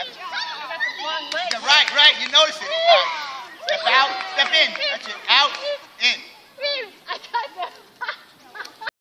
Right, right. You notice it. All right. Step out, step in. That's it. Out, in.